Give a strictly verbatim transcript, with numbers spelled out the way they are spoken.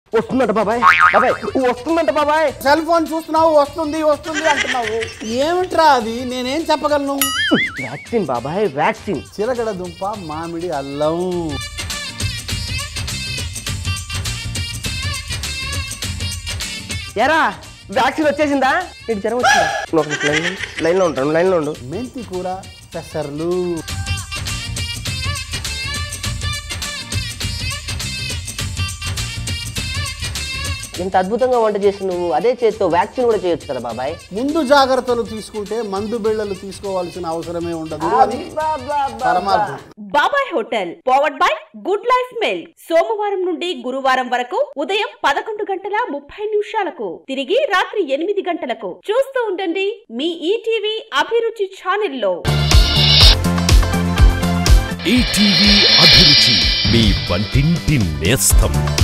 వస్తుందంట బాబాయ్ బాబాయ్ వస్తుందంట బాబాయ్ సెల్ ఫోన్ చూస్తున్నావు వస్తుంది వస్తుంది అంటున్నావు ఏమిట్రా అది నేనేం చెప్పగలను వ్యాక్సిన్ బాబాయ్ వ్యాక్సిన్ చిలకడ దుంప మామిడి అల్లం ఎరా వ్యాక్సిన్ వచ్చేసిందా నీకు జ్వరం వచ్చిందా లైన్లో ఉంటాను లైన్లో ఉండు మెంతి కూర పెసర్లు ఇంత అద్భుతంగా వంట చేసి నువ్వు అదే చేత్తో వ్యాక్సిన్ కూడా చేయొచ్చు కదా బాబాయ్ ముందు జాగ్రత్తలు తీసుకుంటే మందు బిళ్ళలు తీసుకోవాల్సిన అవసరమే ఉండదు అని పరమార్థం. Babai hotel powered by good life milk సోమవారం నుండి గురువారం వరకు ఉదయం పదకొండు గంటల ముప్పై నిమిషాలకు తిరిగి రాత్రి ఎనిమిది గంటలకు చూస్తూ ఉండండి మీ ఈటీవీ అభిరుచి ఛానల్లో. ఈటీవీ అభిరుచి మీ వంటింటి నేస్తం.